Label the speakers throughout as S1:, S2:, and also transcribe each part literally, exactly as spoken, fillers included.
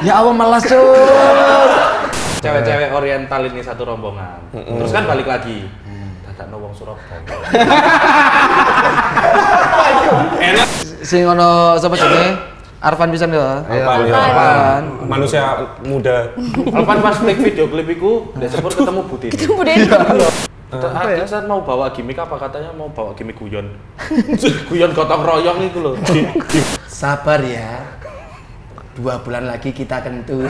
S1: Ya Allah malas cuk.
S2: Cewek-cewek oriental ini satu rombongan. Mm-hmm. Terus kan balik lagi. Dadakno wong Surabaya.
S1: Enak. Sing ono sapa jenenge? Arfan pisan ya.
S3: Arfan.
S1: Arfan.
S3: Manusia muda.
S2: Arfan pas take video klip iku, dia sebut ketemu Budi.
S4: Ketemu Budi.
S2: Akhirnya saya mau bawa gimmick apa katanya mau bawa gimmick guyon. Guyon gotong royong itu loh.
S1: Sabar ya. Dua bulan lagi kita kentut.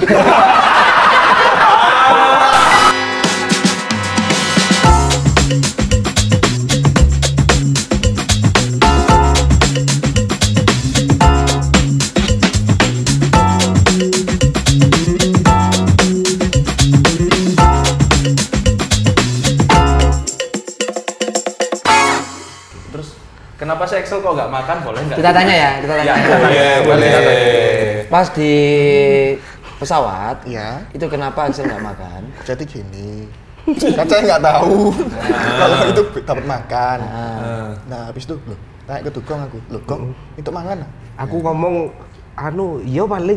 S2: Kenapa sih Excel kok nggak makan? Boleh nggak?
S1: Kita tanya ya, kita tanya.
S2: Ya,
S3: ya, boleh.
S1: Pas di pesawat,
S5: ya.
S1: Itu kenapa Excel nggak makan?
S5: Jadi gini, kan saya nggak tahu kalau itu dapat makan. Nah, habis itu loh, tanya ke tukang aku, loh Gong, itu mangan?
S6: Aku ngomong, anu, iya paling.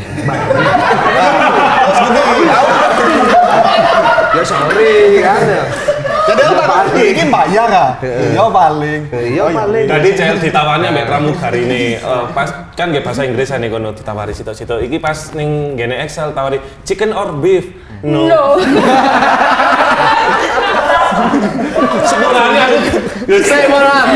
S6: Ya sorry kan.
S5: Jadi apa? Ini bayar ah? Iya paling.
S6: Iya paling.
S3: Tadi cel ditawarnya mbak pramugari ini, uh, pas kan nggak bahasa Inggris ane kono ditawari situ-situ. Iki pas ning gene Excel tawari chicken or beef. No. No. Sebenarnya aku
S1: saya malam.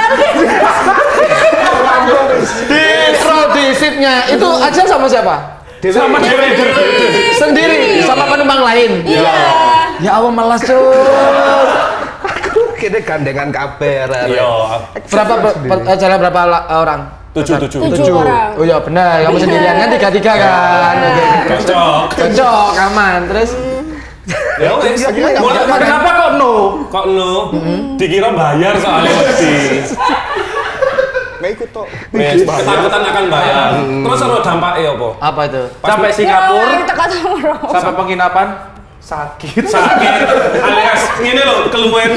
S1: Di prodisipnya itu aja sama siapa?
S3: sama Dewi
S1: Sendiri sama penumpang lain.
S4: Iya.
S1: Ya Allah malas cuk.
S6: Kita gandengan kabar.
S3: Iya.
S1: Berapa jalan berapa orang?
S3: Tujuh tujuh.
S4: Tujuh orang.
S1: Oh iya benar, kamu sendirian kan tiga tiga kan.
S3: Cocok.
S1: Cocok aman. Terus
S3: ya wes.
S2: Kenapa kok no?
S3: Kok no? Dikira bayar soalnya mesti.
S5: Nggak ikut toh.
S3: Ketakutan akan bayar. Terus ada dampaknya apa?
S1: apa itu?
S2: Sampai Singapura,
S4: Ya,
S2: sampai penginapan sakit.
S3: Sakit alias ini loh keluwen.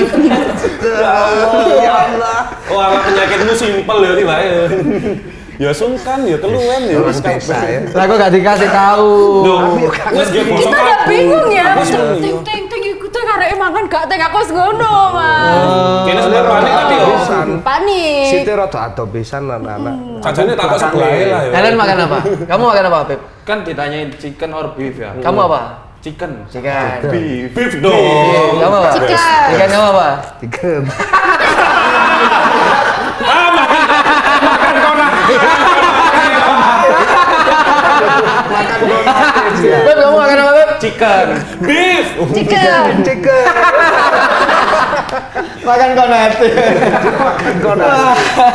S6: Ya Allah.
S3: Oh, ala penyakitmu simpel ya tiba ya. Ya sungkan, ya keluwen ya.
S1: Lah kok gak dikasih tahu.
S3: Wes dia bosok
S4: kita udah
S3: aku.
S4: bingung ya.
S3: Aku seneng.
S4: Teng teng teng iku teh karek makan gak teng aku wis ngono, Mas.
S3: Kene sebenarnya panik tadi yo.
S4: Panik.
S6: Siti rada ado pisan anak-anak.
S3: Sajane takut sebelah lah ya.
S1: Kalian makan apa? Kamu makan apa, Beb?
S2: Kan ditanyain chicken or beef ya.
S1: Kamu apa?
S2: Chicken.
S1: Chicken.
S2: Beef.
S3: Beef dong.
S1: Kamu apa?
S4: Chicken.
S1: Chicken kamu apa?
S6: Chicken.
S3: Makan kona.
S1: Beb, kamu makan apa, Beb?
S2: Chicken.
S3: Beef.
S4: Chicken.
S6: Chicken.
S1: Makan konet.
S6: Makan konak.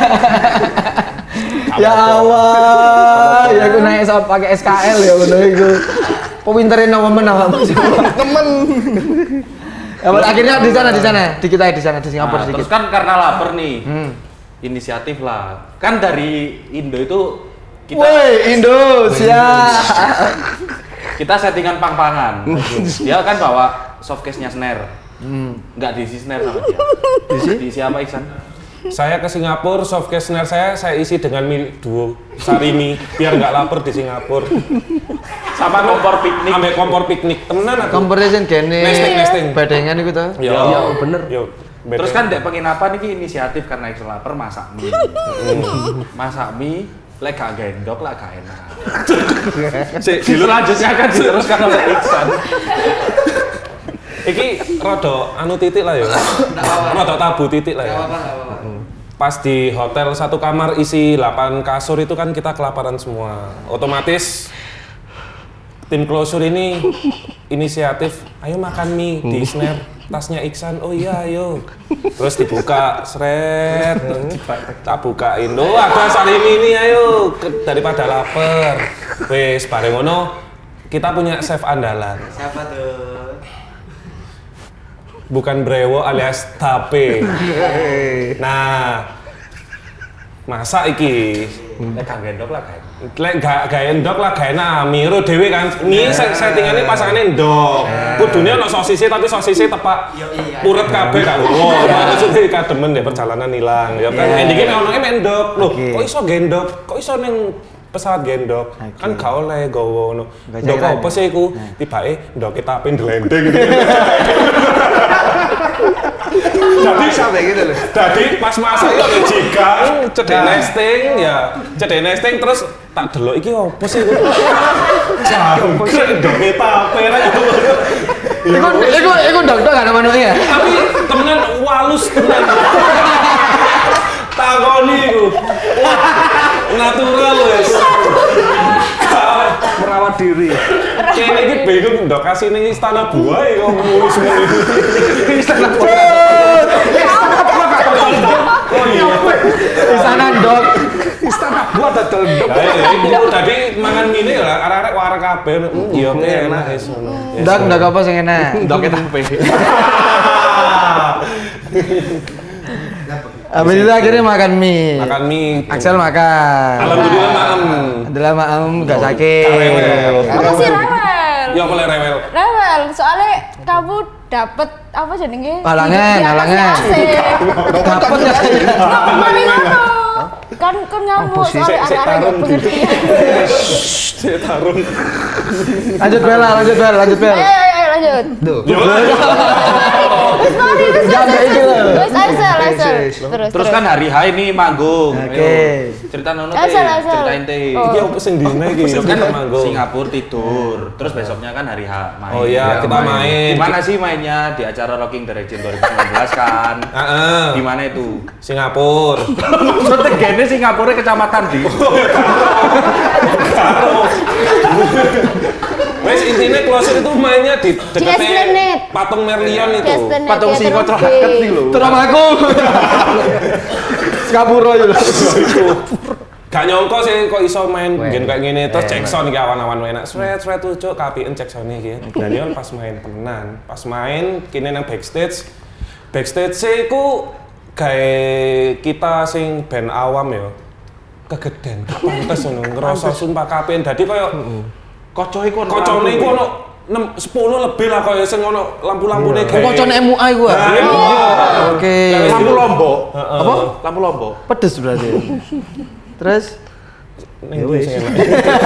S1: Ya Allah, ya aku naik sama pakai S K L ya ngono iku. Pinterin nemen apa
S5: Temen.
S1: Ya, akhirnya di sana di sana, di kita di sana di Singapura
S2: Nah,
S1: sedikit.
S2: terus kan karena lapar nih.
S1: Hmm.
S2: Inisiatif lah. Kan dari Indo itu kita
S1: Woi, Indonesia.
S2: kita settingan pang-pangan. Dia kan bawa softcase-nya snare. Hmm. Nggak diisi snare sama dia. Diisi apa Iksan?
S3: Saya ke Singapura, softcase snare saya saya isi dengan mie duo sarimi biar nggak lapar di Singapura.
S2: Sama kompor piknik.
S3: Ambil kompor piknik temenan aku.
S1: Competition gene.
S3: Nesting nesting.
S1: Badengan iku to.
S3: Ya,
S2: Ya,
S3: bener. Yo.
S2: Terus kan dek penginapan ini inisiatif karena Iksan lapar masak mie. Masak mie, lek gak gendok lah gak enak. Selanjutnya kan diteruskan oleh Iksan.
S3: Iki rada anu titik lah ya. Rada tabu titik lah ya. Pas di hotel satu kamar isi delapan kasur itu kan kita kelaparan semua. Otomatis tim closure ini inisiatif, ayo makan mie di snare tasnya Iksan. Oh iya ayo. Terus dibuka seret. Tak bukain. Oh ada sarimi ini ayo daripada lapar. Wes bareng ngono kita punya chef andalan.
S1: Siapa tuh?
S3: Bukan brewo alias tape. Nah, masak iki.
S2: Lek gak gendok lah gak enak.
S3: Lek gak gak endok lah gak enak. Miro dhewe kan. Mie settingannya pasangane endok. Kudune ono sosisnya tapi sosisnya tepak puret kabeh gak ngono. Maksudnya kademen deh perjalanan hilang. Ya kan endingnya ono endok. Loh, kok iso gendok? Kok iso ning pesawat gendok.
S1: Okay.
S3: Kan gak oleh gowo ngono.
S1: Gak
S3: Ndok
S1: cairan
S3: apa
S1: ya?
S3: sih iku?
S1: Nah.
S3: Tibake ndoke tapi ndelendeng. Jadi
S6: Sampai gitu loh.
S3: Jadi pas masak itu ada jigang, cedek nesting ya, cedek nesting terus tak delok iki opo sih? Jangkrik ndoke tape ra itu.
S1: Iku iku iku ndok-ndok gak ada manunya.
S3: Tapi temenan walus tenan. Takoni iku. Wah, natural wes.
S6: Merawat diri.
S3: Kene iki bingung ndok kasih ning istana buah kok mulus-mulus.
S1: Istana buah.
S3: Oh iya.
S1: Istana ndok.
S6: Istana buat dodol ndok.
S3: Lah iku tadi mangan mine lah arek-arek warak kabeh. Iya enak wis ngono.
S1: Ndok ndok apa sing enak?
S2: Ndoknya tempe.
S1: Habis itu akhirnya makan mie.
S3: Makan mie.
S1: Axel makan.
S3: Alhamdulillah maem.
S1: Alhamdulillah maem gak sakit.
S3: Rewel.
S4: Aku sih rewel.
S3: Ya boleh rewel.
S4: Rewel, soalnya kamu dapet apa jenenge?
S1: Halangan,
S4: Di atas
S1: halangan.
S4: A C.
S1: Dapat ya.
S4: Mari ngono. Kan kan ngamuk
S6: sih?
S4: soalnya
S3: Sik- sik
S4: arek-arek
S3: tarung,
S4: pengertian.
S3: Saya tarung.
S1: Lanjut Bella, lanjut Bella, lanjut
S4: Ayo
S1: Bella.
S4: ayo ayo lanjut.
S6: Duh.
S4: Wis mari wis
S1: Jangan kayak gitu loh.
S4: wis Aisel Aisel. Terus
S2: Terus kan hari H ini manggung.
S1: Oke.
S2: Ayo, cerita nono teh,
S4: Asal, asal.
S2: ceritain teh.
S4: Oh.
S3: Iki opo sing dine iki?
S2: Besok kan
S3: manggung.
S2: Singapura tidur, terus besoknya kan hari H main.
S3: Oh iya, kita main.
S2: Gimana sih mainnya di acara Rocking the Region dua ribu sembilan belas kan?
S3: Heeh.
S2: Di mana itu?
S3: Singapura.
S2: Maksudnya gini Singapura kecamatan di.
S3: Wes intinya closer itu mainnya di
S4: Esplanade.
S3: dekatnya patung Merlion itu.
S4: Esplanade
S2: Patung
S4: Theater
S2: singo
S4: of
S2: celaket
S4: Day.
S2: nih lho.
S1: Terus aku. Skapuro itu.
S3: Gak nyongko sih kok iso main
S6: Weh.
S3: game kayak gini terus
S6: Weh.
S3: Jackson iki awan-awan enak. Sret sret tuh cuk kapien Jackson iki. Dan dia pas main temenan. Pas main kini nang backstage. Backstage sih ku kayak kita sing band awam ya. Kegeden, gak pantes ngono. Ngerasa sumpah kapien. Dadi koyo
S2: Kocoe iku ono.
S3: kocone iku ono enam sepuluh lebih lah koyo sing ono lampu-lampune
S1: Kok kocone M U A iku.
S3: Nah, iya.
S1: Oke.
S2: Lampu Lombok.
S1: Apa?
S2: Lampu Lombok.
S1: Pedes berarti. Terus
S3: Ning ndi sing enak.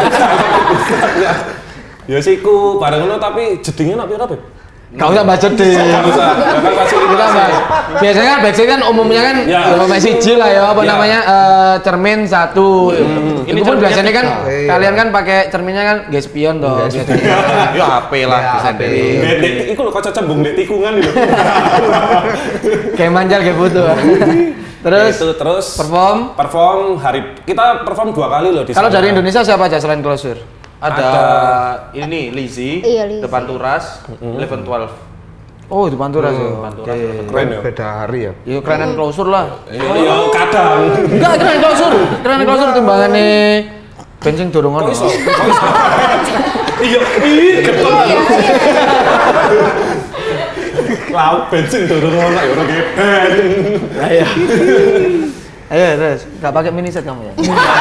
S3: Ya siku bareng ngono tapi jedinge nak piro, Beb?
S1: gak usah budget deh.
S3: Gak usah, kan fasilitas.
S1: Kita bahas. Biasanya kan backstage kan umumnya kan
S3: Ya.
S1: ya Messi J lah ya apa
S3: Ya.
S1: namanya eh, cermin satu.
S2: Ini
S1: Ini pun
S2: cerminnya
S1: biasanya kan
S6: tekno. Iya.
S1: kalian kan pakai cerminnya kan gak spion toh. biasanya.
S2: Ya H P lah
S6: Ya,
S2: bisa
S6: H P.
S2: dari.
S3: Dek, dek, iku lho kocok cembung dek tikungan itu.
S1: Kayak manjal kayak butuh. Terus
S3: itu terus
S1: perform.
S3: perform hari kita perform dua kali loh di
S1: Kalau
S3: sana.
S1: dari Indonesia siapa aja selain Closure?
S2: Ada ini Lizzy,
S4: Iya, Lizzy.
S2: depan Turas, eleven twelve.
S1: Oh, itu Panturas ya.
S2: Panturas,
S1: Oke.
S3: Keren ya.
S6: Beda hari ya.
S1: Ya kerenan Closure lah.
S3: Iya, kadang.
S1: Enggak, keren Closure. Keren Closure timbangane bensin dorong
S3: Kok
S1: ono.
S3: iso? Kok iso? Iya, ih, getol. Lauk bensin dorong ono ya ora geden.
S1: Ayo. Ayo terus, enggak pakai mini set kamu ya?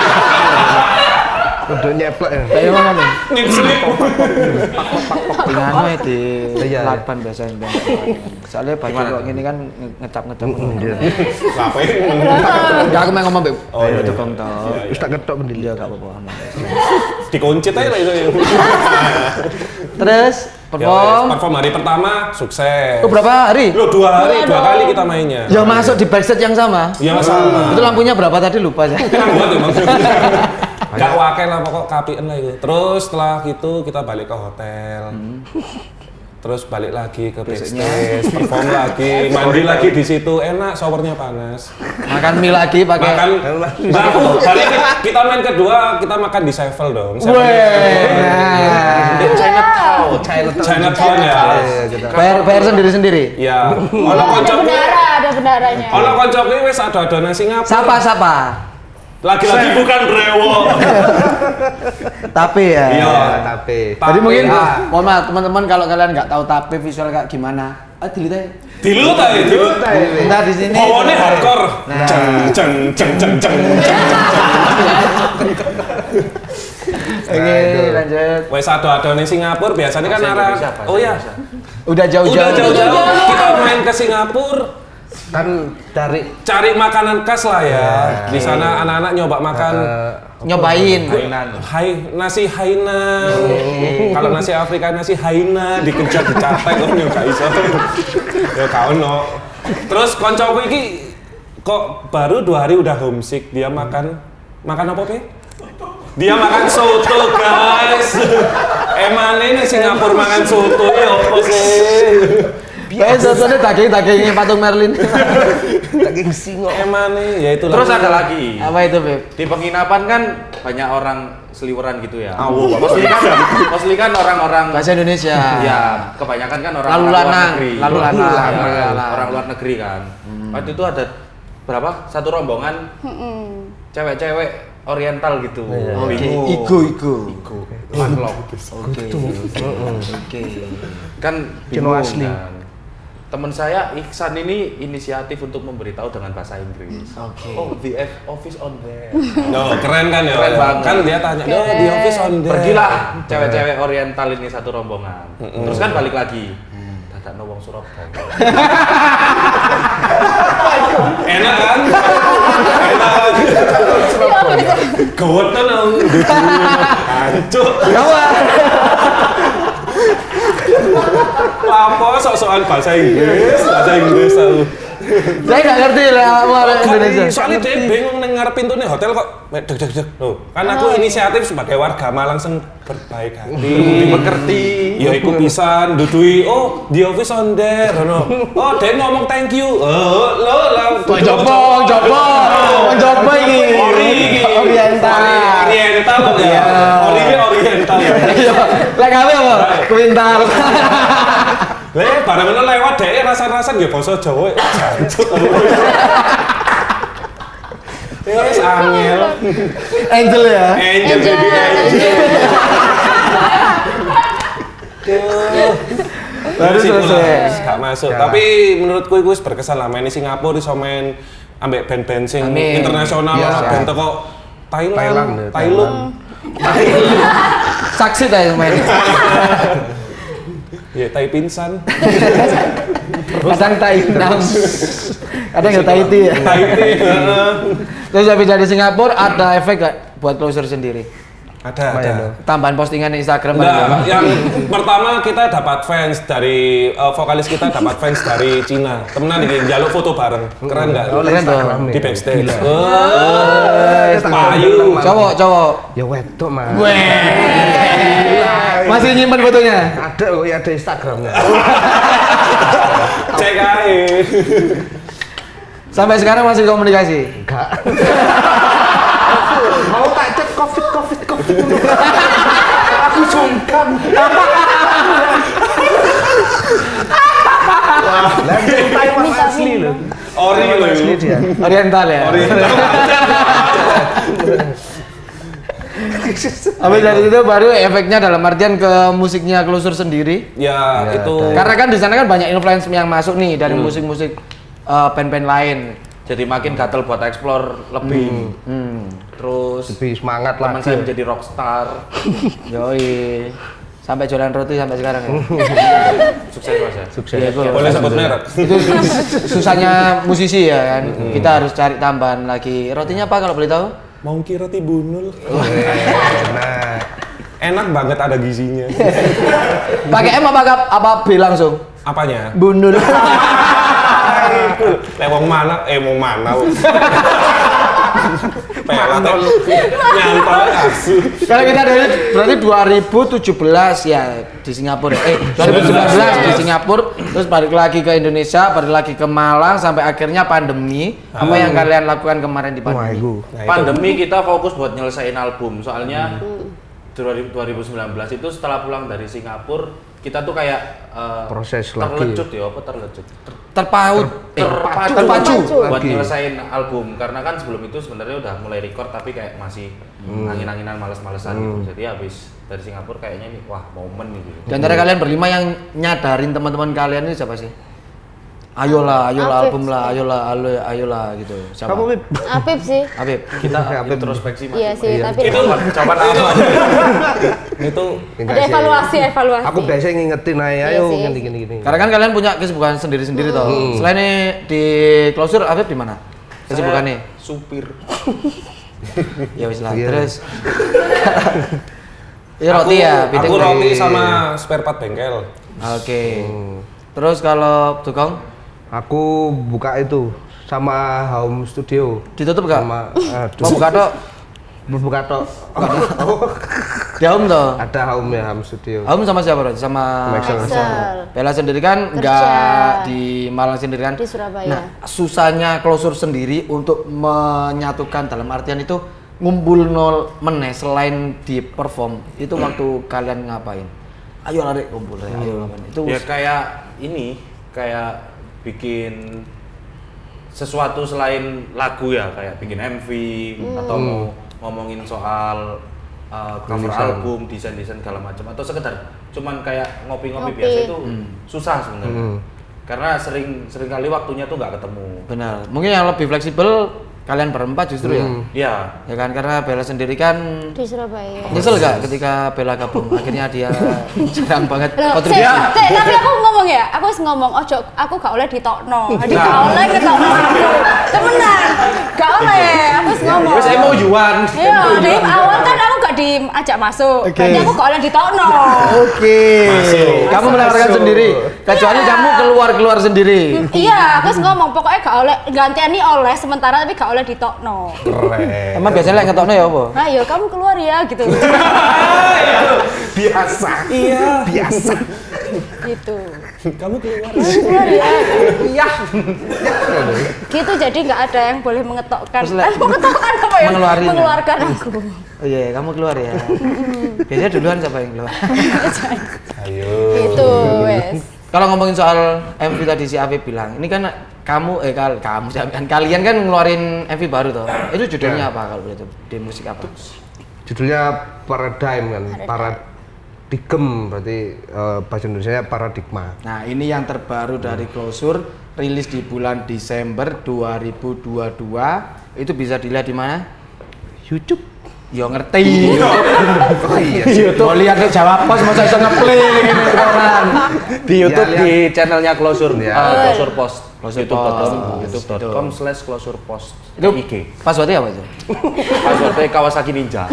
S6: Udah nyeplek ya.
S1: Kayak mana nih?
S3: Nipslip.
S1: Dengan anu di
S6: Iya,
S1: lakban biasanya. Soalnya baju kok gini kan nge- ngecap-ngecap.
S6: Iya.
S3: Lape.
S1: Enggak aku main ngomong, Beb.
S3: Oh, iya,
S1: itu
S3: iya.
S1: kong tau.
S6: Wis tak ketok mending.
S1: Iya, enggak apa-apa aman.
S3: Dikuncit aja lah itu.
S1: Terus
S3: Ya,
S1: perform.
S3: perform hari pertama sukses.
S1: Oh, berapa hari?
S3: Lo dua hari, dua kali kita mainnya.
S1: Ya masuk di backstage yang sama.
S3: Ya sama.
S1: Itu lampunya berapa tadi lupa saya.
S3: Kan buat emang. Gak wakil lah pokok kapien lah itu. Terus setelah itu kita balik ke hotel. Terus balik lagi ke backstage, perform lagi, mandi lagi di situ. Enak, showernya panas.
S1: Makan mie lagi pakai.
S3: Makan. Nah, hari ini kita main kedua kita makan di Sevel dong. Sevel.
S1: Weh. Nah.
S2: Chinatown.
S3: Chinatown ya.
S1: Bayar bayar sendiri-sendiri.
S3: Ya. Ono
S4: Ada
S3: koncoku.
S4: bendara, ada bendaranya.
S3: Ono koncoku wis ada-ada Singapura.
S1: Siapa siapa?
S3: Lagi-lagi bukan brewok.
S1: Tapi ya.
S3: Iya.
S6: Tapi
S1: Jadi mungkin,
S3: Ah.
S1: mohon maaf teman-teman kalau kalian nggak tahu tape visual kayak gimana, ah dilihat aja.
S3: Dilut aja, dilut.
S1: Entar di sini.
S3: Bawaannya hardcore.
S1: Nah.
S3: Ceng ceng ceng ceng ceng.
S1: Oke, lanjut.
S3: Wes ada-ada nih Singapura biasanya kan
S2: Bahasa
S3: arah.
S2: Indonesia, bahasa
S3: Oh ya.
S2: Indonesia.
S1: Udah jauh-jauh.
S3: Udah jauh-jauh kita main ke Singapura.
S6: kan dari
S3: Cari makanan khas lah ya. Di sana anak-anak nyoba makan
S6: eh,
S1: nyobain.
S2: Hainan.
S3: Hai, nasi Haina. Kalau nasi Afrika nasi Haina dikejar dicapai kok yo gak iso. Ya gak ono. Terus koncoku iki kok baru dua hari udah homesick, dia makan makan apa, Pe? Dia makan soto, guys. Emane nih Singapura makan soto ya apa sih?
S1: Biasa sotonya daging-dagingnya patung Merlin.
S6: Daging singo.
S3: Emane ya itu.
S2: Terus ada lagi.
S1: Apa itu, Beb?
S2: Di penginapan kan banyak orang seliweran gitu ya. Mostly kan, mostly kan orang-orang
S1: Bahasa Indonesia.
S2: ya, kebanyakan kan orang
S1: Lalu
S2: luar
S1: lanang,
S2: negeri.
S1: lalu lanang.
S2: Ya,
S1: Lalu lanang.
S2: orang luar negeri kan. Waktu itu ada berapa? Satu rombongan cewek-cewek oriental gitu.
S1: Oke,
S2: Bingung.
S1: igo igo.
S2: Igo. Unlock.
S1: Oke. Oke.
S2: Kan
S6: Cino
S2: bingung
S6: asli.
S2: kan. Temen saya Iksan ini inisiatif untuk memberitahu dengan bahasa Inggris.
S1: Oke.
S2: Oh, the F office on there.
S3: No, keren kan ya?
S2: Keren banget.
S3: Kan dia tanya, "No, di office on there."
S2: Pergilah cewek-cewek oriental ini satu rombongan. Terus kan balik lagi. Dadak no wong Surabaya.
S3: Enak kan? Enak kan? Gawat kan aku. Hancur. Apa sok-sokan bahasa Inggris, bahasa Inggris aku.
S1: Saya nggak ngerti lah orang Indonesia.
S3: Soalnya dia bingung dengar pintunya hotel kok deg deg deg. Loh, kan aku inisiatif sebagai warga Malang langsung berbaik hati.
S2: Dimengerti.
S3: Ya iku pisan dudui, oh di office on there, no. Oh, dia ngomong thank you. Oh, lo lo.
S1: Jopo, jopo, jopo ini.
S3: Ori iki.
S1: Oriental.
S3: Oriental ya. Ori iki oriental ya.
S1: Lek gawe apa? Kuintal.
S3: Leh, barang lewat dhek rasa-rasan ya basa Jawa. Jancuk. Wis angel.
S1: Angel ya.
S3: Angel baby angel.
S1: Baru selesai.
S3: Gak masuk. Tapi menurutku itu wis berkesan lah main di Singapura iso main ambek band-band sing
S1: Amin.
S3: internasional
S6: Iya.
S3: lah, band teko Thailand,
S6: Thailand, ya,
S3: Thailand.
S1: Saksi dah yang main.
S3: Ya, Tai Pinsan.
S1: Kadang tai enam. Kadang nggak tai ti ya.
S3: Tahiti. heeh.
S1: Terus habis dari Singapura ada efek gak buat closer sendiri?
S3: Ada, ada.
S1: Tambahan postingan di Instagram
S3: Enggak,
S1: ada.
S3: yang pertama kita dapat fans dari uh, vokalis kita dapat fans dari Cina. Temenan iki njaluk foto bareng. Keren enggak?
S1: Keren tuh.
S3: Di backstage.
S1: Eh,
S3: payu.
S1: Cowok, cowok.
S6: Ya wedok, Mas.
S1: Masih nyimpen fotonya?
S6: Ada kok, ya ada Instagramnya.
S3: Cek ae.
S1: Sampai sekarang masih komunikasi?
S6: Enggak. Mau tak cek covid covid covid. Aku sungkan. Wah, lanjut Taiwan asli loh.
S3: Ori
S6: Taiwan
S3: loh.
S6: asli dia.
S1: Oriental ya?
S3: Oriental.
S1: Habis dari itu baru efeknya dalam artian ke musiknya Closer sendiri.
S3: Ya, itu
S1: Karena kan di sana kan banyak influence yang masuk nih dari musik-musik uh, band-band lain.
S2: Jadi makin gatel buat explore lebih.
S1: Hmm.
S2: Terus
S6: Lebih semangat lah.
S2: teman saya menjadi rockstar.
S1: Yoi. Sampai jualan roti sampai sekarang ya.
S2: Sukses Mas ya.
S6: Sukses.
S1: Iya, itu
S3: boleh sebut merek.
S1: itu susahnya musisi ya kan. Kita harus cari tambahan lagi. Rotinya apa kalau boleh tahu?
S3: Mongki roti bunul.
S6: Nah,
S3: Enak banget ada gizinya.
S1: Pakai M apa apa B langsung?
S3: Apanya?
S1: Bunul.
S3: Lek wong mana? Eh wong mana? Pelat. Nyantol asu.
S1: Kalau kita dari berarti dua ribu tujuh belas ya di Singapura. Eh, dua ribu sembilan belas di Singapura, terus balik lagi ke Indonesia, balik lagi ke Malang sampai akhirnya pandemi. Apa yang kalian lakukan kemarin di
S6: wah
S1: pandemi?
S6: itu.
S3: Nah, itu.
S2: Pandemi kita fokus buat nyelesain album. Soalnya dua ribu sembilan belas itu setelah pulang dari Singapura kita tuh kayak uh,
S6: Proses lagi.
S2: terlecut ya, apa terlecut? Ter-
S1: Terpaut, eh,
S2: terpacu,
S1: terpacu.
S2: buat
S6: Lagi.
S2: nyelesain album karena kan sebelum itu sebenarnya udah mulai record tapi kayak masih angin-anginan males-malesan gitu. Jadi habis dari Singapura kayaknya nih wah momen nih gitu.
S1: Di antara kalian berlima yang nyadarin teman-teman kalian ini siapa sih? Ayolah, ayolah
S4: Afif.
S1: album lah, ayolah, ayolah, ayolah gitu. Siapa?
S6: Kamu Bib?
S4: Apip sih.
S1: Afif.
S2: Kita
S6: Apa?
S2: introspeksi
S4: Iya
S2: Mas.
S4: sih, tapi
S3: Itu coba apa? Itu
S6: Enggak
S4: ada
S6: sih.
S4: evaluasi, evaluasi.
S6: Aku biasanya ngingetin aja,
S4: Iya
S6: ayo
S4: sih,
S6: gini
S4: iya
S6: gini gini.
S1: Karena kan kalian punya kesibukan sendiri-sendiri toh. Selain di Closure, Afif di mana? Kesibukannya?
S2: Supir.
S1: Ya wis lah,
S7: Iya.
S1: terus. Ya roti ya,
S3: Aku
S1: bidang
S3: roti sama spare part bengkel.
S1: Oke. Terus kalau Dugong
S7: Aku buka itu sama Home Studio.
S1: ditutup enggak?
S7: Sama aduh.
S1: Mau buka tok?
S7: Buka tok.
S1: Di Home toh?
S7: Ada Home ya, Home Studio.
S1: Home sama siapa berarti? Sama
S7: Maxel.
S4: Excel.
S1: Bella sendiri kan
S4: Kerja.
S1: enggak di Malang sendiri kan?
S4: Di Surabaya.
S1: Nah, susahnya closure sendiri untuk menyatukan dalam artian itu ngumpul nol meneh selain di perform itu waktu kalian ngapain? Ayo lari kumpul ya, ayo ngapain? Itu
S2: Ya kayak ini, kayak bikin sesuatu selain lagu ya, kayak bikin M V atau mau ngomongin soal uh, cover
S7: Desain.
S2: album, desain-desain segala macam atau sekedar cuman kayak ngopi-ngopi
S4: Ngopi.
S2: biasa itu susah sebenarnya.
S7: Hmm.
S2: Karena sering sering kali waktunya tuh nggak ketemu.
S1: benar. Mungkin yang lebih fleksibel kalian berempat justru ya.
S2: Ya,
S1: Ya kan karena Bella sendiri kan
S4: Di Surabaya.
S1: nyesel gak ketika Bella gabung akhirnya dia jarang banget
S4: Loh, Sik,
S1: kontribusi.
S4: Sik, tapi aku ngomong ya, aku harus ngomong, ojo, aku gak oleh ditokno, jadi gak oleh ketokno aku, temenan, gak oleh, aku harus ngomong.
S2: wes M O U-an.
S4: Iya, dari awal kan aku gak diajak masuk,
S1: Oke.
S4: berarti aku gak oleh ditokno.
S1: Oke. Kamu menawarkan sendiri, kecuali kamu keluar-keluar sendiri.
S4: Iya, aku harus ngomong, pokoknya gak oleh, gantian oleh sementara tapi gak oleh ditokno.
S3: Keren.
S1: Emang biasanya lek ngetokno ya apa?
S4: Ayo, kamu keluar ya, gitu.
S7: Biasa. Iya, biasa.
S4: Gitu.
S3: Kamu keluar.
S4: Kamu keluar ya. Iya. Gitu, jadi nggak ada yang boleh mengetokkan.
S1: Terus, Lek,
S4: Eh, mengetokkan apa ya?
S1: mengeluarin ya?
S4: Mengeluarkan aku.
S1: Oh iya, kamu keluar ya. Biasanya duluan siapa yang keluar?
S3: Ayo.
S4: Gitu, wes.
S1: Kalau ngomongin soal M V tadi si Afif bilang, ini kan kamu eh kal kamu kan kalian kan ngeluarin M V baru toh. Itu judulnya apa kalau boleh tahu? Di musik apa?
S7: Judulnya Paradigm kan, paradigm berarti eh, bahasa Indonesia paradigma.
S1: Nah, ini yang terbaru dari Closure, rilis di bulan Desember dua ribu dua puluh dua. Itu bisa dilihat di mana?
S7: YouTube.
S1: Yo ngerti.
S7: Oh iya.
S1: Mau lihat di Jawa Pos masa iso ngeplay ini orang.
S2: Di YouTube
S7: Ya,
S2: di channelnya Closure,
S7: Ya.
S2: uh, Closure Post,
S1: Closure
S2: youtube dot com,
S1: Post.
S2: youtube dot com slash Closure Post.
S1: Itu
S2: I G.
S1: passwordnya apa itu?
S2: Passwordnya Kawasaki Ninja.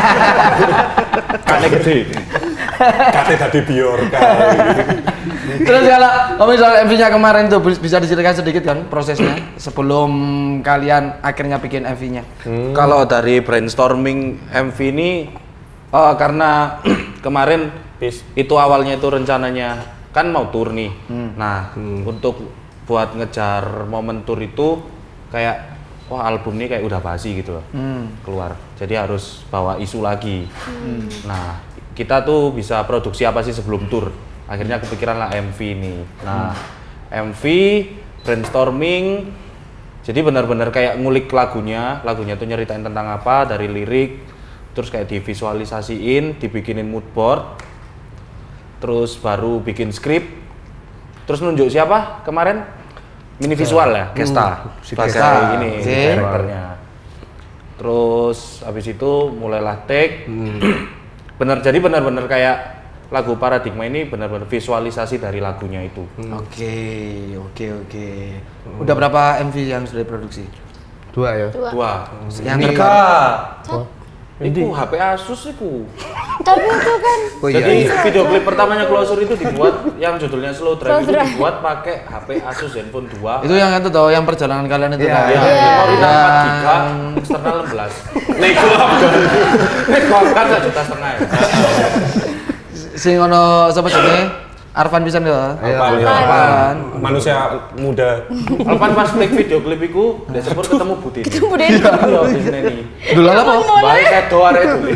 S2: Kane gede.
S3: Kate dadi biorka.
S1: Terus kalau ngomongin soal M V-nya kemarin tuh bisa diceritakan sedikit kan prosesnya sebelum kalian akhirnya bikin M V-nya.
S2: Kalau dari brainstorming M V ini, uh, karena kemarin
S3: Peace.
S2: itu awalnya itu rencananya kan mau tour nih. Nah, untuk buat ngejar momen tour itu kayak wah album ini kayak udah basi gitu loh keluar. Jadi harus bawa isu lagi. Nah, kita tuh bisa produksi apa sih sebelum tour? Akhirnya kepikiran lah M V ini. Nah, M V brainstorming. Jadi benar-benar kayak ngulik lagunya, lagunya tuh nyeritain tentang apa dari lirik, terus kayak divisualisasiin, dibikinin mood board, terus baru bikin skrip, terus nunjuk siapa kemarin? Mini visual ya, Gesta,
S7: si
S2: sebagai
S1: Gesta,
S2: ini
S1: si.
S2: karakternya. Terus habis itu mulailah take, bener jadi benar-benar kayak lagu Paradigma ini benar-benar visualisasi dari lagunya itu.
S1: Oke, oke, oke. Udah berapa M V yang sudah diproduksi?
S7: Dua ya.
S4: Dua.
S2: Dua.
S1: Yang
S2: Tiga.
S1: terbaru.
S2: Itu H P Asus itu.
S4: Tapi itu kan
S7: Oh iya.
S2: Jadi
S7: iya.
S2: video klip pertamanya Closure itu dibuat yang judulnya Slow Drive
S4: Slow
S2: itu
S4: Drive.
S2: dibuat pakai H P Asus Zenfone dua.
S1: Itu yang itu toh, yang perjalanan kalian itu
S7: Iya,
S1: kan?
S2: Ya,
S4: Iya.
S2: memori
S1: Yang-
S2: empat giga, eksternal enam belas. Nego Nego kan satu juta setengah ya.
S1: Sing ono sapa jenenge? Arfan pisan ya.
S7: Iya,
S3: Alvan,
S7: iya.
S1: Alvan.
S3: Manusia muda.
S2: Alvan pas klik video klip iku, dia sepur ketemu Budin.
S4: itu budaya.
S2: Iya, di sini.
S1: Dulu apa?
S2: Baik edo arek dulu.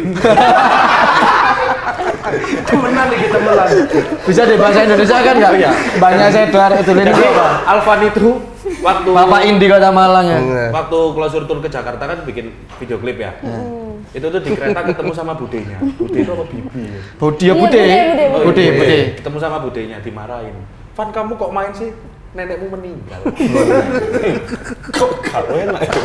S1: Temenan iki temenan. Bisa di bahasa Indonesia kan enggak?
S2: Iya.
S1: Banyak saya doar itu ini
S2: Jadi
S1: apa?
S2: Alvan itu waktu
S1: Bapak Indi Kota Malang ya.
S7: Iya.
S2: waktu Closure tour ke Jakarta kan bikin video klip ya. Itu tuh di kereta ketemu sama budenya. Bude itu apa bibi ya?
S1: Budi ya
S4: Iya,
S1: Bude.
S4: Bude, Bude,
S2: Oh,
S1: Bude,
S2: iya.
S1: Bude.
S2: Ketemu sama budenya dimarahin. Van kamu kok main sih? Nenekmu meninggal.
S3: Kok gak enak ya?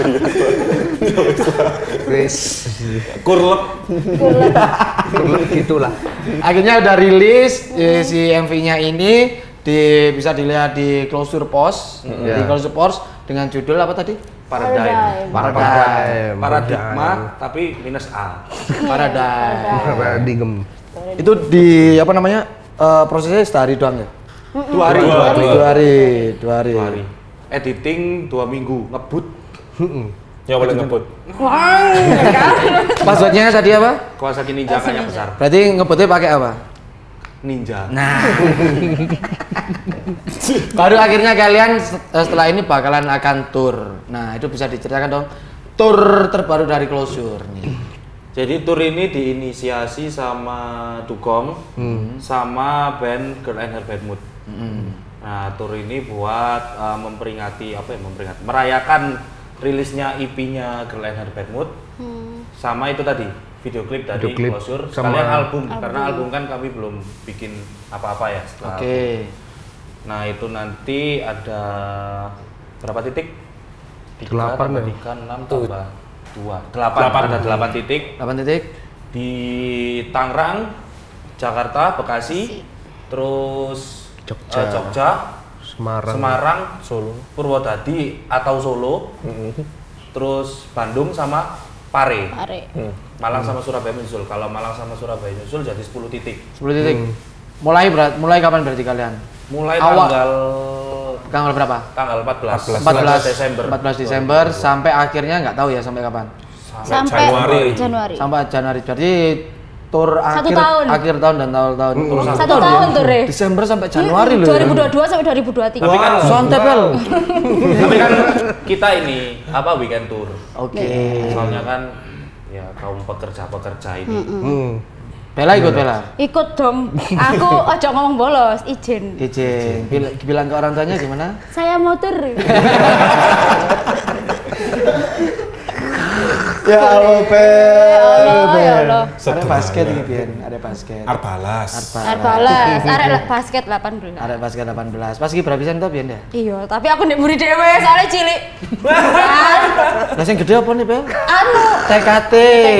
S7: Wis.
S3: Kurlep.
S7: Kurang gitulah.
S1: Akhirnya udah rilis eh, si M V-nya ini di bisa dilihat di Closure Post, di
S7: Iya.
S1: Closure Post dengan judul apa tadi?
S2: Paradigm.
S1: Paradigm.
S2: Paradigma tapi minus A.
S1: Paradigm.
S7: Paradigm.
S1: Itu di apa namanya? Uh, prosesnya sehari doang ya?
S2: Dua hari.
S1: Dua hari. Dua hari. Dua hari.
S2: Dua hari. Editing dua minggu, ngebut.
S3: Ya boleh ngebut.
S1: Passwordnya tadi apa?
S2: Kawasaki Ninja kan yang besar.
S1: Berarti ngebutnya pakai apa?
S2: Ninja.
S1: Nah. Baru akhirnya kalian setelah ini bakalan akan tour. Nah, itu bisa diceritakan dong. Tour terbaru dari Closure nih.
S2: Jadi tour ini diinisiasi sama Dugong hmm. sama band Girl and Her Bad Mood. Hmm. Nah, tour ini buat uh, memperingati apa ya? Memperingati merayakan rilisnya E P-nya Girl and Her Bad Mood. Hmm. Sama itu tadi video klip dari
S7: Video klip
S2: Closure
S7: sama
S2: sekalian album.
S4: album
S2: Karena album kan kami belum bikin apa-apa ya setelah
S1: Oke. Okay.
S2: Nah itu nanti ada berapa titik?
S7: Delapan ya?
S2: Tiga, enam, tambah dua, delapan.
S3: Delapan.
S2: Ada delapan titik
S1: delapan titik
S2: di Tangerang, Jakarta, Bekasi, terus
S7: Jogja.
S2: eh, Jogja,
S7: Semarang.
S2: Semarang,
S3: Solo.
S2: Purwodadi atau Solo, terus Bandung sama Pare.
S4: Pare.
S3: Hmm.
S2: Malang sama Surabaya menyusul. Kalau Malang sama Surabaya menyusul jadi sepuluh titik.
S1: sepuluh titik. Mulai berat, mulai kapan berarti kalian?
S2: Mulai
S1: Awal.
S2: tanggal
S1: Tanggal berapa?
S2: tanggal empat belas.
S1: empat belas
S2: Desember.
S1: empat belas Desember sampai akhirnya nggak tahu ya sampai kapan.
S4: Sampai
S3: Januari.
S4: Januari.
S1: Sampai Januari. Jadi tour
S4: Satu
S1: akhir
S4: tahun.
S1: akhir tahun dan tahun-tahun. Tour
S4: Satu tahun tuh, Re.
S1: Desember sampai Januari loh.
S4: dua ribu dua puluh dua sampai dua ribu dua puluh tiga.
S2: Tapi kan
S1: Sontek Bel.
S2: Tapi kan kita ini apa weekend tour.
S1: Oke.
S2: Soalnya kan ya kaum pekerja-pekerja ini.
S7: Hmm.
S1: Bella ikut Bella.
S4: Ikut dong. Aku ojo ngomong bolos, izin.
S1: Izin. Bil- bilang ke orang tuanya gimana?
S4: Saya mau tur.
S1: Ya Allah, Bel.
S4: Allah, ya Allah.
S1: Ada basket ini, Bian. Ada basket.
S3: Arbalas.
S4: Arbalas, arek basket delapan belas.
S1: Ada basket delapan belas. Pas ki berapa pisan tuh, Bian ya?
S4: Iya, tapi aku ndek mburi dhewe soalnya cilik. Kan?
S1: Lah sing gede apa nih, Bel?
S4: Anu,
S1: T K T.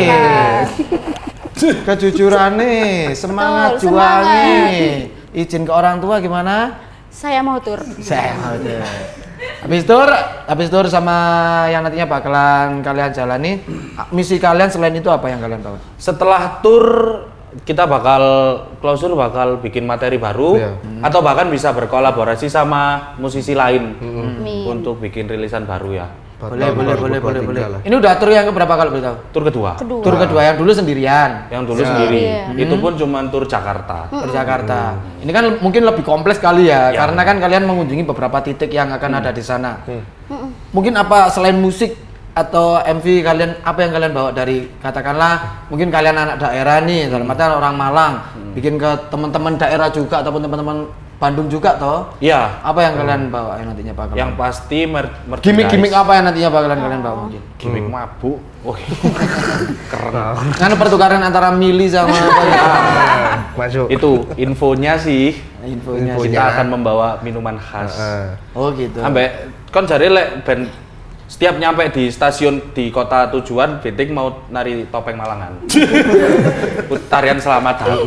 S1: Kejujurannya, semangat
S4: Betul,
S1: juangnya. Izin ke orang tua gimana?
S4: saya mau tur.
S1: Saya mau tuh. Habis tur, habis tur sama yang nantinya bakalan kalian jalani, misi kalian selain itu apa yang kalian bawa?
S2: Setelah tour kita bakal Closure bakal bikin materi baru
S7: Iya.
S2: atau bahkan bisa berkolaborasi sama musisi lain
S4: Amin.
S2: untuk bikin rilisan baru ya.
S1: Boleh, boleh, boleh, boleh, boleh.
S7: lah.
S1: Ini udah tur yang keberapa kalau boleh tahu?
S2: Tur kedua.
S4: Kedua.
S1: Tur kedua yang dulu sendirian.
S2: Yang dulu
S7: Ya.
S2: sendiri.
S4: Iya.
S2: Itu pun cuma tur Jakarta.
S1: Tur Jakarta. Ini kan mungkin lebih kompleks kali ya,
S2: Ya.
S1: karena kan kalian mengunjungi beberapa titik yang akan ada di sana. Mungkin apa selain musik atau M V kalian apa yang kalian bawa dari katakanlah mungkin kalian anak daerah nih, dalam artian orang Malang, bikin ke teman-teman daerah juga ataupun teman-teman Bandung juga toh.
S2: Iya.
S1: Apa yang kalian bawa yang nantinya bakalan?
S2: Yang pasti mer- merchandise.
S1: gimmick-gimmick apa yang nantinya bakalan kalian bawa mungkin?
S2: Gimmick mabuk. Wah. Keren.
S1: Kan pertukaran antara mili sama apa ya?
S7: Masuk.
S2: Itu infonya sih.
S1: Infonya.
S7: Infonya.
S2: Kita akan membawa minuman khas.
S7: Heeh.
S1: Oh gitu.
S2: Sampai kon jare lek ben setiap nyampe di stasiun di kota tujuan Beting mau nari topeng Malangan. Tarian selamat datang.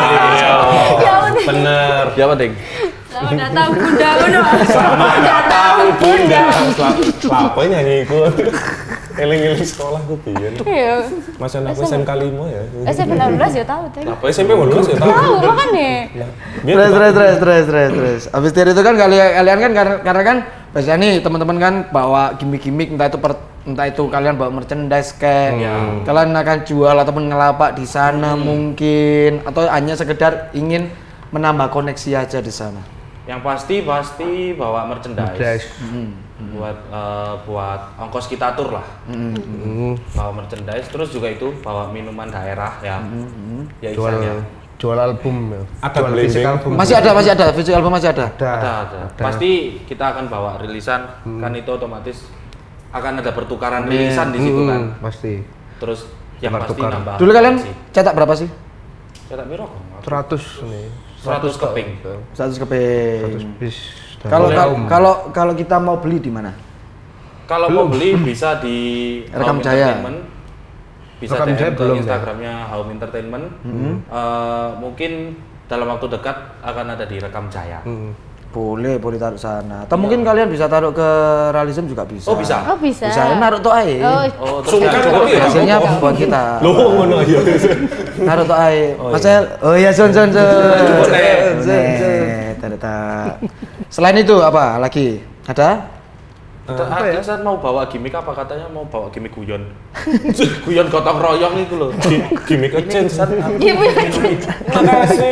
S4: Ya udah.
S3: Bener.
S2: Ya penting.
S4: Selamat datang Bunda Bunda.
S3: Selamat datang Bunda. Apa nyanyi iku? Eling-eling sekolah ku biyen.
S4: Iya.
S3: Masa aku S M K lima ya.
S4: S M P enam belas ya tahu tadi.
S3: Apa S M P wolulas ya tahu.
S4: Tahu makanya.
S3: Biar
S1: Terus terus terus terus terus terus. Habis dari itu kan kalian kalian kan karena, karena kan biasanya nih teman-teman kan bawa gimmick-gimmick entah itu per, entah itu kalian bawa merchandise kayak kalian akan jual ataupun ngelapak di sana mungkin atau hanya sekedar ingin menambah koneksi aja di sana.
S2: Yang pasti pasti bawa merchandise.
S7: Merchandise.
S2: Buat eh, buat ongkos kita tur lah. Bawa merchandise terus juga itu bawa minuman daerah ya. Ya
S7: Jual
S2: istilahnya.
S7: jual album ya.
S3: Ada
S7: Jual fisik
S3: blending.
S7: album.
S1: Masih ada masih ada visual album masih ada.
S7: Ada.
S2: Ada, ada. Pasti kita akan bawa rilisan kan itu otomatis akan ada pertukaran rilisan di situ kan.
S7: Hmm, pasti.
S2: Terus yang pasti
S7: Tukar-tukar.
S2: nambah.
S1: Dulu kalian
S2: sih.
S1: cetak berapa sih?
S2: Cetak piro?
S7: seratus nih.
S2: seratus keping.
S1: seratus keping.
S7: seratus bis.
S1: Kalau
S7: dari
S1: kalau
S7: album.
S1: kalau kalau kita mau beli di mana?
S2: Kalau mau beli bisa di
S1: Rekam
S2: Home
S1: Jaya.
S2: Entertainment. Bisa
S7: Rekam
S2: D M
S7: Jaya
S2: ke
S7: belum ya?
S2: Instagramnya Home Entertainment. Eh, mungkin dalam waktu dekat akan ada di Rekam Jaya.
S7: Hmm.
S1: Boleh, boleh taruh sana. Atau mungkin kalian bisa taruh ke realism juga bisa.
S2: Oh, bisa?
S4: Oh bisa.
S1: Bisa, naruh tuh ae.
S4: Oh,
S2: Oh, terus
S3: Sungkan
S2: ya,
S3: tapi ya.
S1: Hasilnya buat kita.
S3: Loh, ngono ya.
S1: Naruh tuh ae.
S3: Oh,
S1: Mas El, oh iya Son Son Son.
S2: Boleh.
S1: Boleh. Taruh. Selain itu apa lagi? Ada?
S2: apa ya? Saya mau bawa gimmick apa katanya mau bawa gimmick guyon. Guyon gotong royong itu loh.
S3: Gimik kecil.
S4: Iya punya.
S3: Makasih.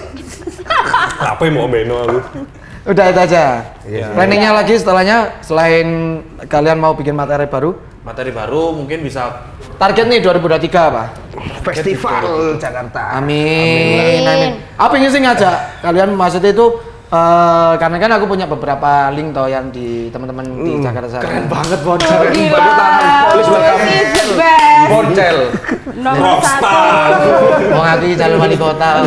S3: Apa yang mau beno lu?
S1: Udah itu aja.
S3: Iya.
S1: Planningnya lagi setelahnya selain kalian mau bikin materi baru,
S2: Materi baru mungkin bisa
S1: target nih dua ribu dua puluh tiga apa?
S7: Festival Jakarta.
S1: Amin, amin. Apa ingin sih ngajak kalian maksudnya itu eh, karena kan aku punya beberapa link toh yang di teman-teman di Jakarta sana.
S2: keren banget Boncel.
S4: Oh, gila. This is the best.
S2: Boncel.
S4: Nomor satu.
S1: Mau ngakui calon wali kota.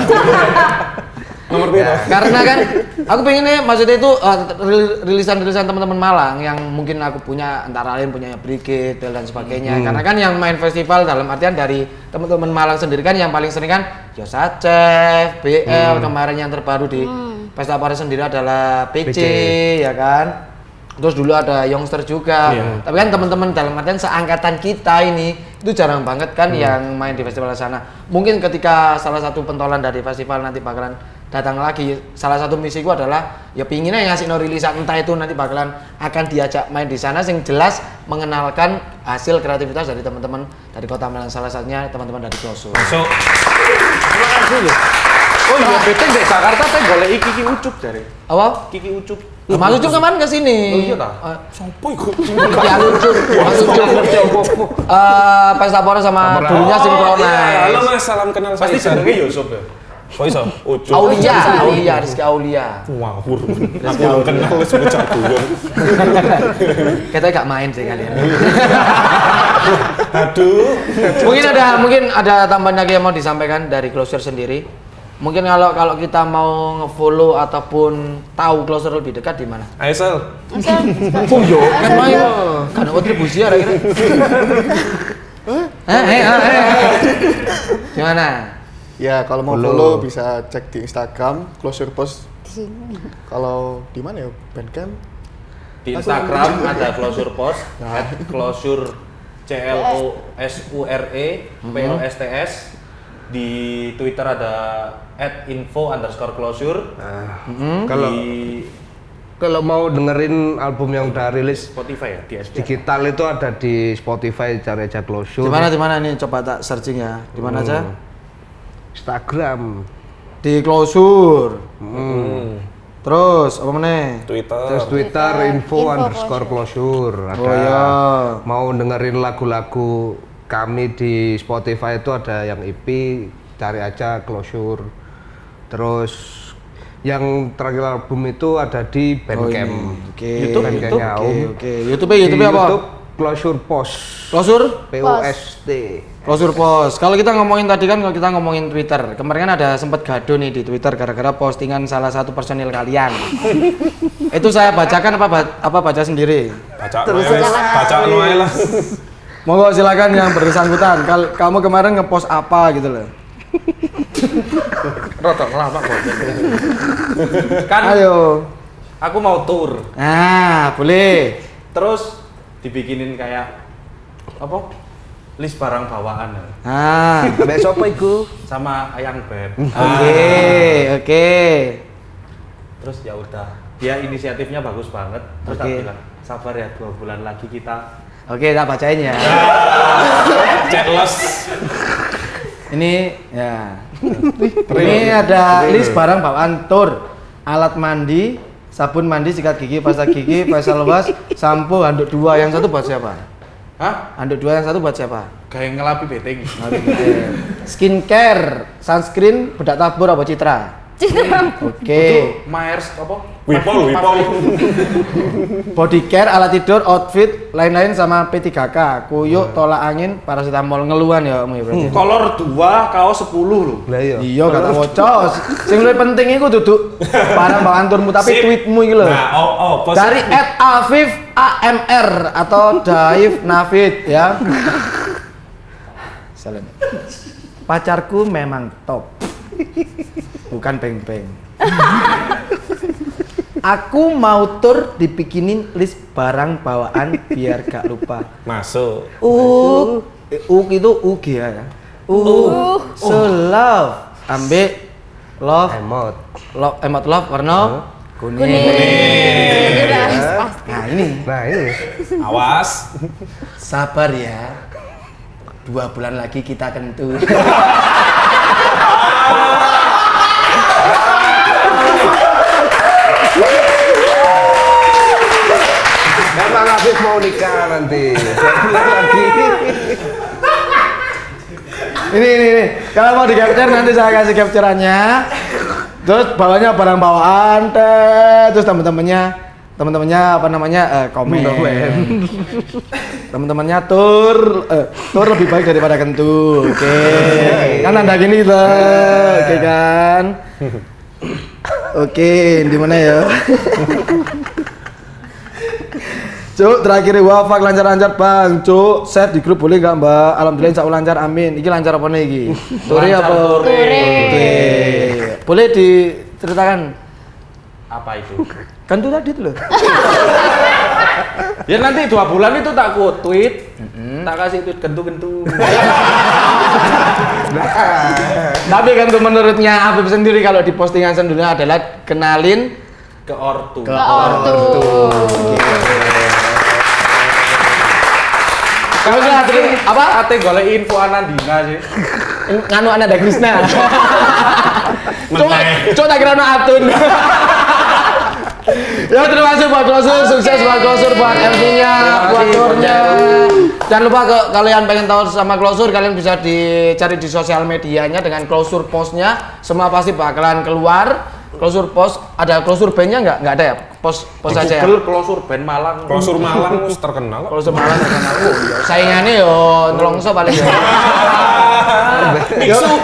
S3: Nomor piro?
S1: Karena kan aku pengennya maksudnya itu eh, ril- rilisan-rilisan teman-teman Malang yang mungkin aku punya antara lain punya Brigade dan sebagainya. Karena kan yang main festival dalam artian dari teman-teman Malang sendiri kan yang paling sering kan Yosacef, B L kemarin yang terbaru di Pesta Pare sendiri adalah P C,
S7: P C.
S1: ya kan. Terus dulu ada Youngster juga.
S3: Iya.
S1: Tapi kan teman-teman dalam artian seangkatan kita ini itu jarang banget kan yang main di festival sana. Mungkin ketika salah satu pentolan dari festival nanti bakalan datang lagi, salah satu misiku adalah ya pinginnya ngasih no rilisan entah itu nanti bakalan akan diajak main di sana sing jelas mengenalkan hasil kreativitas dari teman-teman dari Kota Malang, salah satunya teman-teman dari Klosur.
S3: Masuk.
S2: Terima kasih loh. Oh iya, betul deh Jakarta teh golek Kiki Ucup dari.
S1: Apa?
S2: Kiki Ucup.
S1: Mas Ucup kemarin ke sini.
S2: Oh iya ta?
S1: Eh,
S3: Sopo iku?
S1: Ya Ucup, Mas Ucup. Eh, Pesta Pora sama dulunya sinkronis.
S3: Halo Mas, salam kenal
S2: Pasti
S3: saya.
S2: jenenge Yusuf ya.
S3: Oh iso? Ucup.
S1: Aulia, Aulia, Rizky Aulia.
S3: Ngawur. Aku belum kenal wis bocah guyon.
S1: Kita gak main sih kalian.
S3: Aduh.
S1: Mungkin ada mungkin ada tambahan lagi yang mau disampaikan dari Closure sendiri. Mungkin kalau kalau kita mau nge-follow ataupun tahu Closure lebih dekat di mana?
S3: Ayo Sel.
S1: Oh yo, kan main kan kontribusi ada kira. Eh, eh, eh. Gimana?
S5: Ya kalau mau follow bisa cek di Instagram Closure Post. Kalau di mana ya? Bandcamp?
S2: Di Instagram ada Closure Post, at Closure C L O S U R E P O S T S. Di Twitter ada at info underscore closure.
S7: Kalau
S2: Di
S7: kalau mau dengerin album yang udah rilis
S2: Spotify ya, di S P.
S7: digital itu ada di Spotify, cari aja Closure.
S1: Di mana di mana nih coba tak searching ya. Di mana aja?
S7: Instagram,
S1: Di Closure.
S7: hmm.
S1: Terus apa meneh?
S3: Twitter.
S7: terus Twitter info,
S4: Info
S7: underscore Closure. Ada
S1: Oh iya.
S7: mau dengerin lagu-lagu kami di Spotify itu ada yang E P, cari aja Closure. Terus yang terakhir album itu ada di Bandcamp.
S1: Oh, ini. Oke.
S2: YouTube,
S7: Bandcampnya
S1: Oke,
S7: Om.
S1: oke. YouTube YouTube
S7: Di
S1: apa?
S7: YouTube Closure Post,
S1: Closure?
S7: P O S T.
S1: Closure Post. Kalau kita ngomongin tadi kan kalau kita ngomongin Twitter, kemarin kan ada sempat gaduh nih di Twitter gara-gara postingan salah satu personil kalian. Itu saya bacakan apa ba- apa baca sendiri?
S3: Baca Noel. Baca Noel lah.
S1: Monggo silakan yang bersangkutan. Kal- kamu kemarin ngepost apa gitu loh.
S2: Rotok lama kok. Kan
S1: Ayo.
S2: aku mau tour.
S1: Nah, boleh.
S2: Terus dibikinin kayak apa? List barang bawaan
S1: Nah,
S7: Besok apa iku?
S2: sama Ayang Band.
S1: oke, oke.
S2: Terus ya udah. Dia inisiatifnya bagus banget. Terus
S1: Oke.
S2: aku bilang, sabar ya dua bulan lagi kita.
S1: Oke, tak bacain ya.
S3: Chatlos.
S1: Ini ya. Ini ada list barang bawaan tour. Alat mandi, sabun mandi, sikat gigi, pasta gigi, facial wash, sampo, handuk dua. Yang satu buat siapa?
S2: Hah?
S1: Handuk dua yang satu buat siapa?
S2: Kayak ngelapi beteng.
S1: Skincare, sunscreen, bedak tabur apa Citra?
S4: Citra.
S1: Oke.
S2: Myers apa?
S3: Wipol, Wipol.
S1: Body care, alat tidur, outfit, lain-lain sama P tiga K, kuyuk, tolak angin, paracetamol, ngeluhan ya kamu ya berarti.
S2: Kolor dua, kaos sepuluh loh.
S7: Lah iya.
S1: Iya kata wocos. Sing luwih penting iku duduk barang bawaan turmu tapi
S3: Sip.
S1: tweetmu iki lho.
S3: Nah, oh, oh, pos.
S1: Dari at Afif A M R atau Daif Nafid ya. Salam. Pacarku memang top. Bukan peng-peng. Aku mau tur dibikinin list barang bawaan biar gak lupa.
S3: Masuk.
S1: Uh, U itu U G ya. Uh, so love. Ambek love.
S7: Emot.
S1: Love, emot love warna kuning. Nah ini.
S7: Nah ini.
S3: Awas.
S1: Sabar ya. Dua bulan lagi kita kentu.
S7: Memang Afif mau nikah nanti. Lagi.
S1: Ini ini ini. Kalau mau di capture nanti saya kasih capturannya. Terus bawanya barang bawaan teh. Terus teman-temannya teman-temannya apa namanya uh, komen. Teman-temannya tur uh, tur lebih baik daripada kentu. Oke. Okay. Kan anda gini gitu. Oke okay, kan. Oke, okay, di mana ya? Cuk, terakhir wafak lancar-lancar bang, cuk, share di grup boleh gak mbak? Alhamdulillah insya Allah lancar, amin. Iki lancar apa nih iki? Turi apa?
S4: Turi.
S1: Oke. Boleh diceritakan?
S2: Apa itu?
S1: Kan itu tadi tuh loh.
S2: Ya nanti dua bulan itu tak ku tweet, mm-hmm. tak kasih tweet gentu-gentu.
S1: Tapi kan tuh menurutnya Afif sendiri kalau di postingan sendiri adalah kenalin
S2: Ke ortu.
S1: ke ortu. Kalau nggak terima apa?
S2: Ate golek info Anandina sih.
S1: Nganu Ananda Krisna. Coba coba tak kira no Atun. Ya terima kasih buat Klosur, sukses buat Klosur, buat M V-nya, buat tournya. Jangan lupa ke, kalian pengen tahu sama Klosur, kalian bisa dicari di sosial medianya dengan Klosur Postnya. Semua pasti bakalan keluar. Klosur Post, ada Klosur Bandnya nggak? Nggak ada ya? Post post aja ya?
S2: Google Klosur Band Malang.
S3: Klosur Malang wis terkenal.
S1: Klosur Malang terkenal. Oh, iya. Saingannya yo nelongso paling ya. Mixu.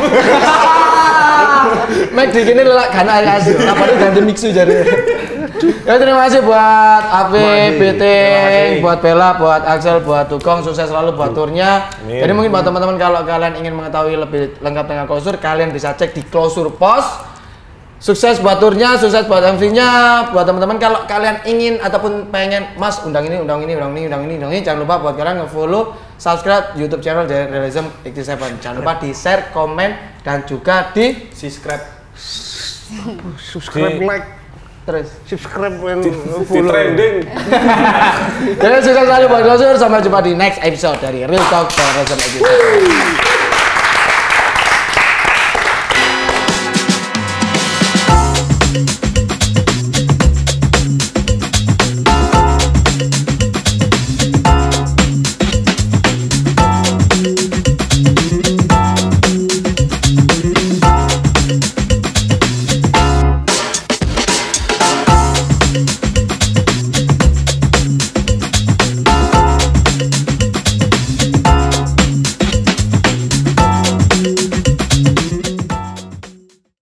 S1: Mek di gini lelak gana air asli. Apa itu ganti mixu jadi. Ya terima kasih buat Afif, Beting, buat Bella, buat Axel, buat Tukong, sukses selalu buat turnya. Jadi mungkin buat teman-teman kalau kalian ingin mengetahui lebih lengkap tentang Klosur, kalian bisa cek di Klosur Post. Sukses buat turnya, sukses buat M V-nya, buat teman-teman kalau kalian ingin ataupun pengen Mas undang ini, undang ini, undang ini, undang ini, undang ini, jangan lupa buat kalian nge-follow, subscribe YouTube channel dari Realism delapan puluh tujuh. Jangan lupa di share, komen, dan juga di
S2: subscribe.
S7: Subscribe, like,
S1: terus.
S7: subscribe, and
S3: Di
S7: follow.
S3: trending.
S1: Jadi sukses selalu buat Klosur, sampai jumpa di next episode dari Real Talk Realism Edition.